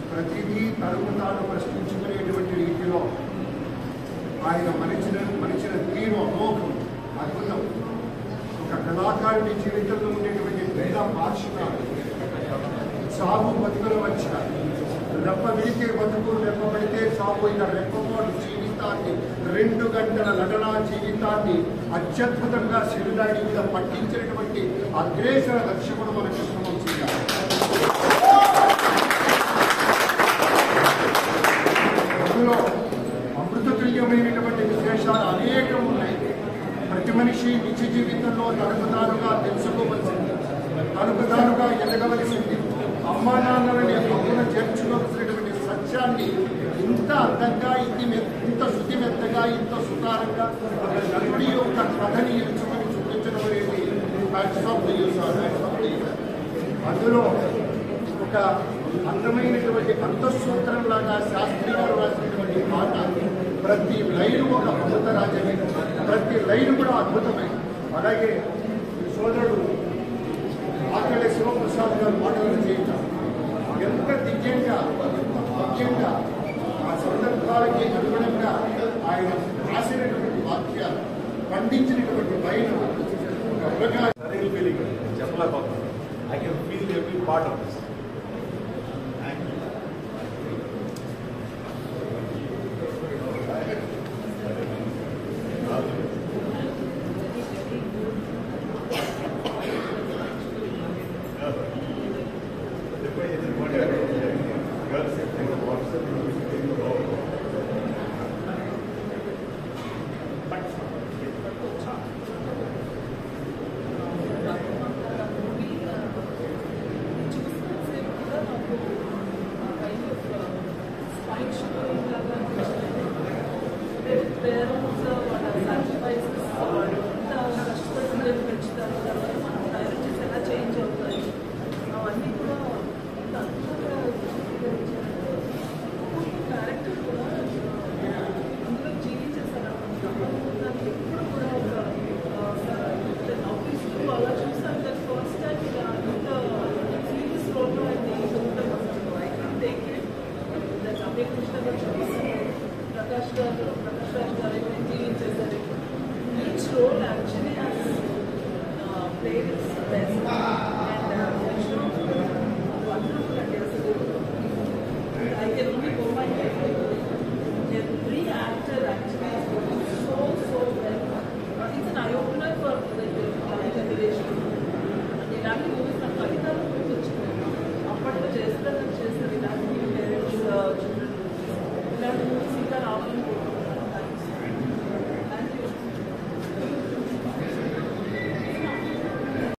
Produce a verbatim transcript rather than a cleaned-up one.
ప్రతిదీ తనకు తాను ప్రశ్నించుకునేటువంటి రీతిలో ఆయన మనిచిన మనిచిన తీరు అమోఘం, అద్భుతం. ఒక కళాకారుడి జీవితంలో ఉండేటువంటి భేద పార్శ్వనాలు, సాగు బతుకుల మధ్య రెప్ప విడితే బతుకు, రెప్ప పడితే సాగు, ఇక రెప్పపాటు జీవితాన్ని, రెండు గంటల నటనా జీవితాన్ని అత్యద్భుతంగా శరీరాడి మీద పట్టించినటువంటి అగ్రేసర దర్శకుడు మన కృష్ణవంశీ గారు. అందులో అమృతతుల్యమైనటువంటి విశేషాలు అనేకం ఉన్నాయి. ప్రతి మనిషి నిత్య జీవితంలో తనకు తానుగా తెలుసుకోవలసింది, తనకు తానుగా ఎదగవలసింది, అమ్మా నాన్నలని హక్కున చేర్చుకోవలసినటువంటి సత్యాన్ని ఇంత అందంగా, ఇంత ఇంత శుతిమెత్తగా, ఇంత సుతారంగా ఒక నలుగురి యొక్క కథని ఇరుచుకొని చూపించడం అనేది ఫ్యాక్ట్స్ ఆఫ్ ది యూస్. అందులో ఒక అందమైనటువంటి అంతఃసూత్రంలాగా శాస్త్రి గారు రాసినటువంటి పాట, ప్రతి లైన్ ఒక అమృత రాజ్యమే, ప్రతి లైన్ కూడా అద్భుతమే. అలాగే సోదరుడు ఆకలి శివప్రసాద్ గారు మాటలను చేయించారు. ఎంత దివ్యంగా, ఎంత ముఖ్యంగా ఆ సందర్భాలకి అనుగుణంగా ఆయన రాసినటువంటి వాక్యాలు, పండించినటువంటి లైన్ ఫీలింగ్ చెప్పలేకపోతున్నాను. I can feel every part of this. Pero